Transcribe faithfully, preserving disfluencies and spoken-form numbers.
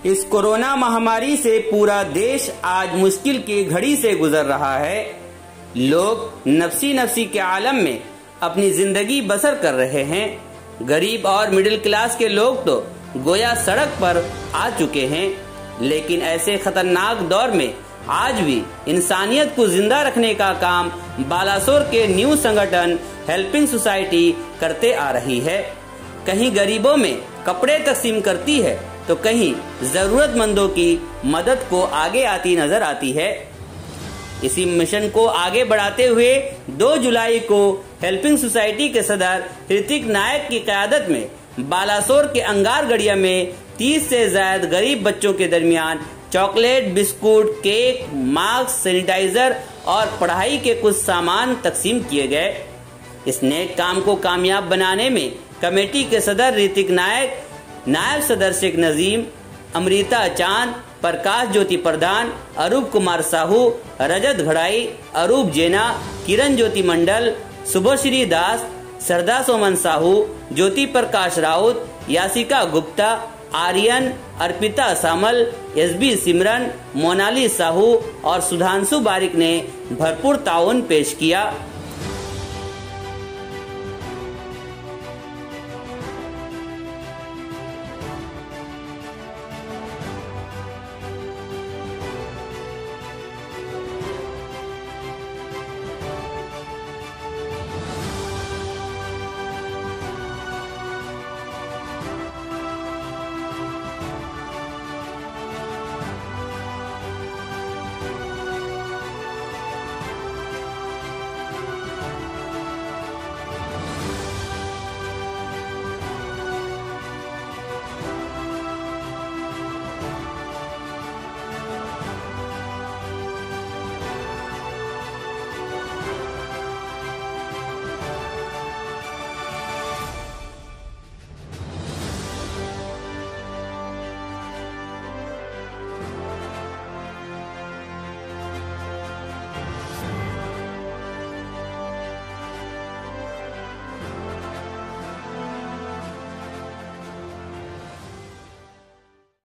इस कोरोना महामारी से पूरा देश आज मुश्किल की घड़ी से गुजर रहा है। लोग नफसी नफसी के आलम में अपनी जिंदगी बसर कर रहे हैं। गरीब और मिडिल क्लास के लोग तो गोया सड़क पर आ चुके हैं। लेकिन ऐसे खतरनाक दौर में आज भी इंसानियत को जिंदा रखने का काम बालासोर के न्यू संगठन हेल्पिंग सोसाइटी करते आ रही है। कहीं गरीबों में कपड़े तकसीम करती है तो कहीं जरूरतमंदों की मदद को आगे आती नजर आती है। इसी मिशन को आगे बढ़ाते हुए दो जुलाई को हेल्पिंग सोसाइटी के सदर ऋतिक नायक की क़यादत में बालासोर के अंगारगढ़िया में तीस से ज्यादा गरीब बच्चों के दरमियान chocolate, biscuit, cake, mask, sanitiser और पढ़ाई के कुछ सामान तकसीम किए गए। इस नेक काम को कामयाब बनाने में कमेटी के सदर ऋतिक नायक, नायब सदर शेख नजीम, अमृता चांद, प्रकाश ज्योति प्रधान, अरूप कुमार साहू, रजत घड़ाई, अरूप जेना, किरण ज्योति मंडल, शुभश्री दास, सरदा सोमन साहू, ज्योति प्रकाश राउत, यासिका गुप्ता, आर्यन, अर्पिता सामल, एसबी सिमरन, मोनाली साहू और सुधांशु बारिक ने भरपूर ताउन पेश किया।